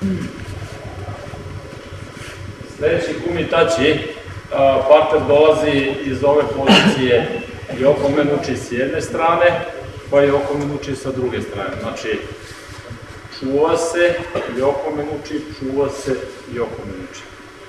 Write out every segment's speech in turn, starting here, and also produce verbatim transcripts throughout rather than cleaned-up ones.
Sljedeći kumitači, parter dolazi iz ove pozicije i oko menuči s jedne strane, pa i oko menuči sa druge strane. Znači, čuva se i oko menuči, čuva se i oko menuči.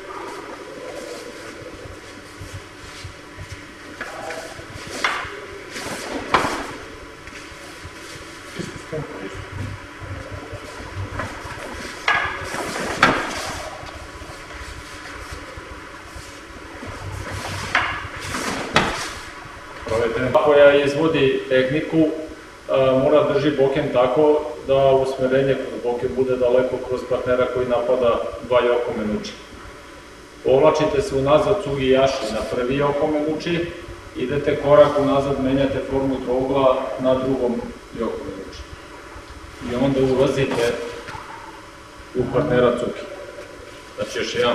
Koja izvodi tehniku mora drži boken tako da usmerenje kroz boken bude daleko kroz partnera koji napada dva oko menuči. Povlačite se unazad cugi jaši na prvi oko menuči, idete korak unazad, menjate formu trougla na drugom oko menuči. I onda ulazite u partnera cugi. Znači još jedan.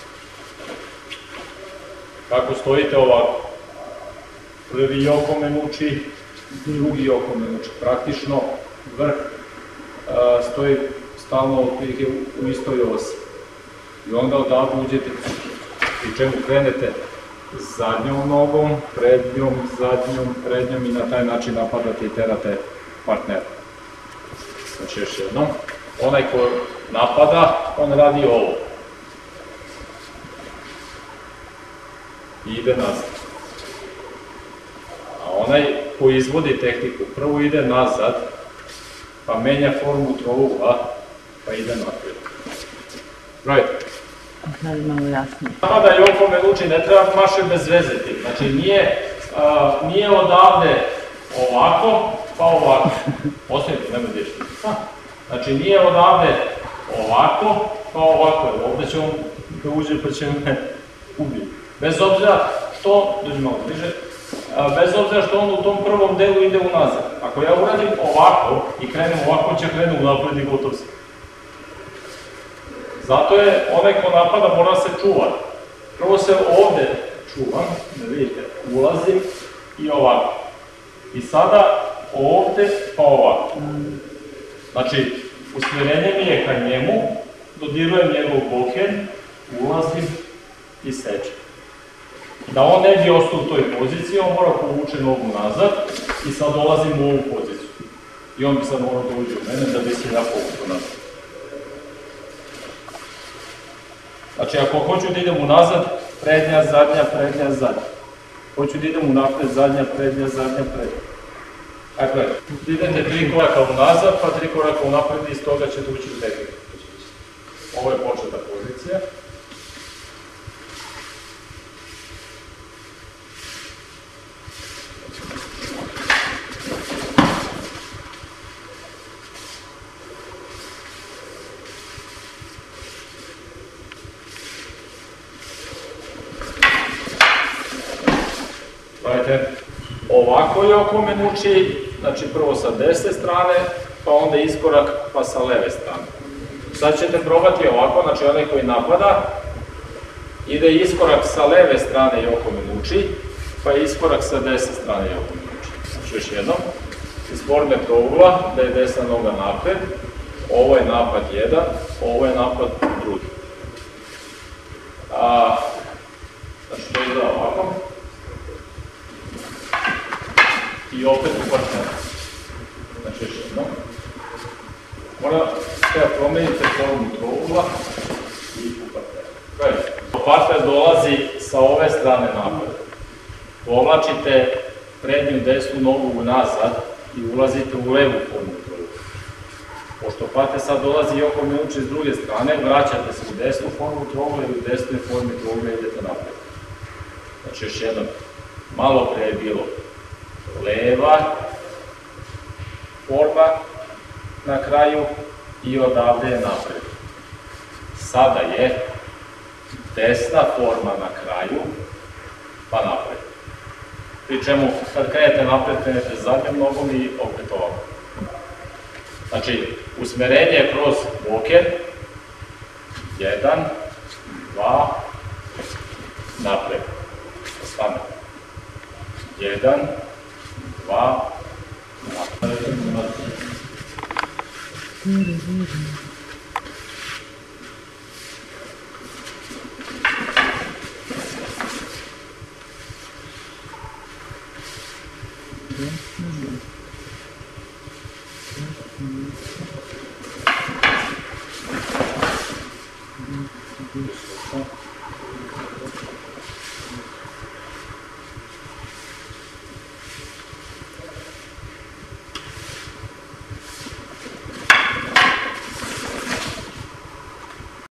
Kako stojite ovako? Prvi oko menuči, drugi oko menuči. Praktično vrh stoji stalno otprilike u istoj osi. I onda odavde uđete pri čemu krenete zadnjom nogom, prednjom, zadnjom, prednjom i na taj način napadate i terate partnera. Znači još jednom. Onaj ko napada, on radi ovo. I ide nazad. A onaj koji izvodi tehniku prvo ide nazad, pa menja formu trougla, pa ide naprijed. Right. Sad imamo jasnije. Napada i oko menuči, ne treba maše bez veze tim. Znači nije odavde ovako, pa ovako. Ostavite, nema gdje što. Znači nije odavde ovako, pa ovako. Ovdje će on da uđe pa će me ubiti. Bez obzira što, dođi malo bliže, bez obzira što on u tom prvom delu ide unazad. Ako ja uradim ovako i krenem ovako, on će krenuti unapred i gotov se. Zato je onaj ko napada mora se čuvati. Prvo se ovde čuvam, da vidite, ulazim i ovako. I sada ovde pa ovako. Znači, usmjerenje mi je ka njemu, dodirujem njegov boken, ulazim i sečem. Da on ne bi ostao u toj poziciji, on mora povuče nogu nazad i sad dolazim u ovu poziciju. I on bi sad morao da uđe u mene da bi se ja povukao nazad. Znači, ako hoću da idem unazad, prednja, zadnja, prednja, zadnja. Hoću da idem unapred, zadnja, prednja, zadnja, prednja. Dakle, idete tri koraka unazad, pa tri koraka unapred i iz toga ćete ući u tehniku. Ovo je početna pozicija. Ovako je oko menuči, znači prvo sa desne strane, pa onda iskorak pa sa leve strane. Sad ćete probati ovako, znači onaj koji napada, ide iskorak sa leve strane i oko menuči, pa iskorak sa desne strane i oko menuči. Znači još jednom, iz forme trougla, da je desna noga napred, ovo je napad jedan, ovo je napad drugi. Znači to ide ovako. I opet u partnera. Znači još jedno. Morate da promenite formu trougla i u partnera. Partner dolazi sa ove strane napred. Povlačite prednju desnu nogu unazad i ulazite u levu formu trougla. Pošto partner sad dolazi i oko menuči s druge strane, vraćate se u desnu formu trougla i u desnoj formi trougla idete napred. Znači još jedno. Malo pre je bilo leva forma na kraju i odavde je napred. Sada je desna forma na kraju, pa napred. Pri čemu kad krenete napred, krenete zadnjom nogom i opet ovako. Znači, usmerenje je kroz boken, jedan, dva, napred. Ostane. Jedan, dva, napred. Desktop.